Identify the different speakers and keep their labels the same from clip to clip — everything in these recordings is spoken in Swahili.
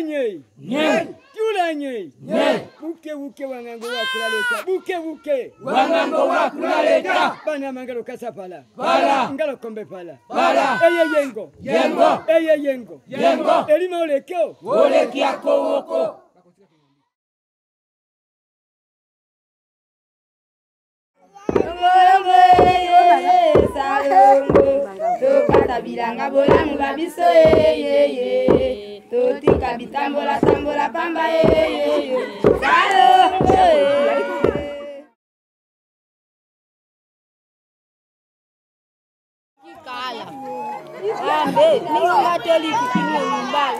Speaker 1: Tulanye. Tulanye. Buke buke wangango wakulaleta. Buke buke.
Speaker 2: Wangango wakulaleta.
Speaker 1: Bana mangalo kasapala.
Speaker 2: Bala.
Speaker 1: Ngalo kombe pala.
Speaker 2: Bala.
Speaker 1: Eye yengo.
Speaker 2: Yengo.
Speaker 1: Eye yengo.
Speaker 2: Yengo.
Speaker 1: Elima olekeo.
Speaker 2: Olekia kowoko.
Speaker 3: Bilanga bolamu babiso ye totika bitambola tambola pamba ye kala ambe ninga toli kini mbali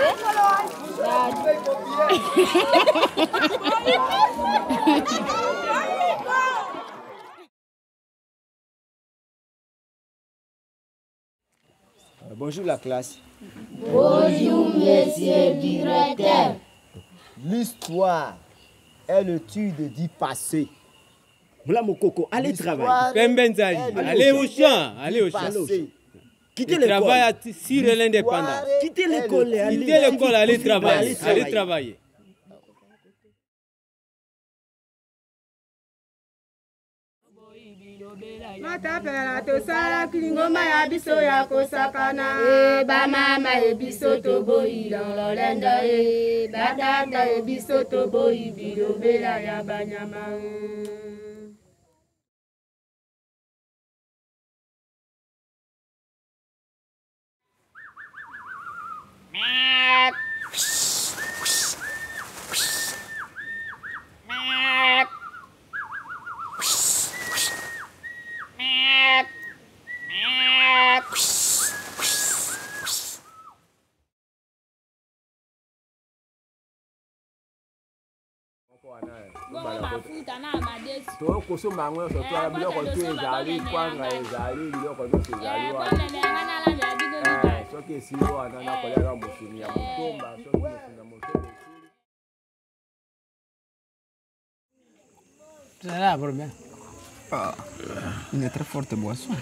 Speaker 4: Bonjour la classe.
Speaker 3: Bonjour monsieur directeur.
Speaker 4: L'histoire est l'étude du passé.
Speaker 5: Voilà mon coco, allez travailler.
Speaker 1: Pembenzali, allez au champ, allez au champ.
Speaker 5: Quittez l'école.
Speaker 1: Travaille à Cyril l'indépendant.
Speaker 5: Quittez l'école,
Speaker 1: allez travailler. Allez travailler.
Speaker 3: Matapela to sala kilingoma ya biso ya kosakana ba mama e biso to boyi lolenda batata e biso to boyi bilobela ya banyama
Speaker 4: To kusoma ngwe so to biloko tu ezali kwanga ezali biloko tu ezali wa so ke silo anana ko ya musuni ya mutomba so ke musuna mutomba
Speaker 6: Ça va pour bien.
Speaker 7: Ah, une très forte boisson.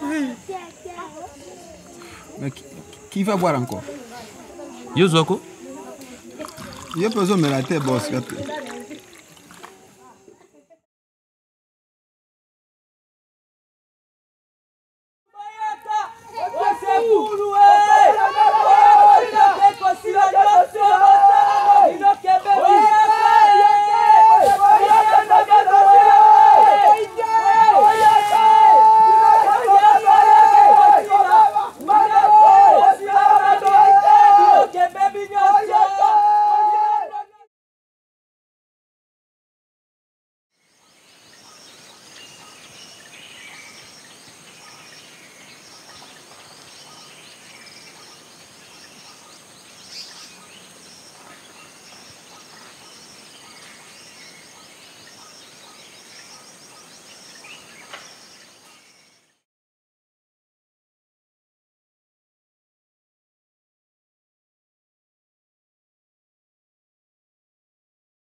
Speaker 7: Mais qui va boire encore?
Speaker 6: Yozoko?
Speaker 7: Il y a besoin de me la tête, boss.